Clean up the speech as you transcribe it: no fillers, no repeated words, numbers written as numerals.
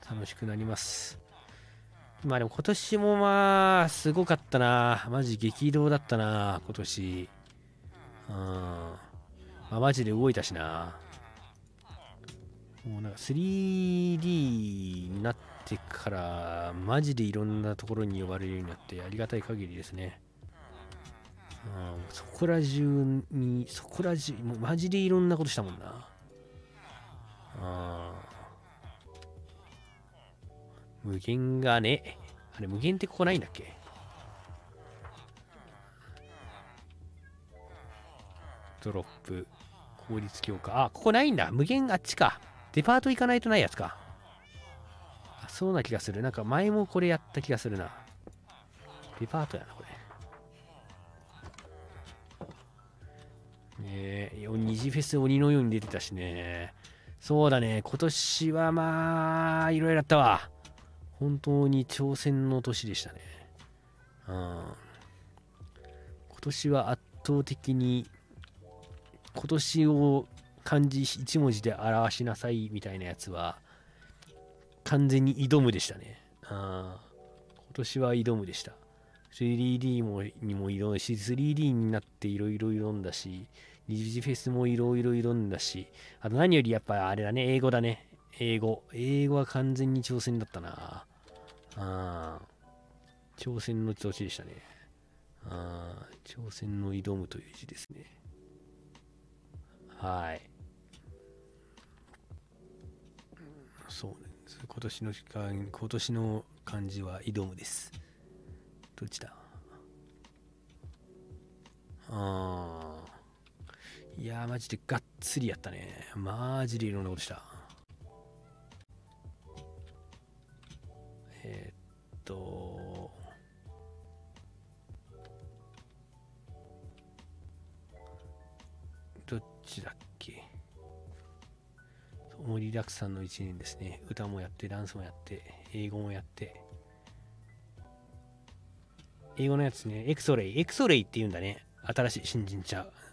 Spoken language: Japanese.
楽しくなります。まあでも今年もまあ、すごかったな。マジ激動だったな、今年。まあ、マジで動いたしな。もうなんか 3D になってから、マジでいろんなところに呼ばれるようになってありがたい限りですね。そこら中に、そこら中、もうマジでいろんなことしたもんな。無限がね、あれ無限ってここないんだっけ？ドロップ、効率強化。あ、ここないんだ。無限あっちか。デパート行かないとないやつか。あ、そうな気がする。なんか前もこれやった気がするな。デパートやな、これ。ねえ、二次フェス鬼のように出てたしね。そうだね。今年はまあ、いろいろあったわ。本当に挑戦の年でしたね。今年は圧倒的に、今年を漢字一文字で表しなさいみたいなやつは、完全に挑むでしたね。今年は挑むでした。3D にも挑んだし、3D になっていろいろ挑んだし、二次フェスもいろいろ挑んだし、あと何よりやっぱあれだね、英語だね。英語。英語は完全に挑戦だったな。挑戦の年でしたね。挑戦の挑むという字ですね。はい。そうなんです。今年の漢字は挑むです。どっちだ？いやー、マジでがっつりやったね。マジでいろんなことした。えーっと、どっちだっけ？盛りだくさんの1年ですね。歌もやって、ダンスもやって、英語もやって。英語のやつね、エクソレイって言うんだね。新しい新人ちゃう。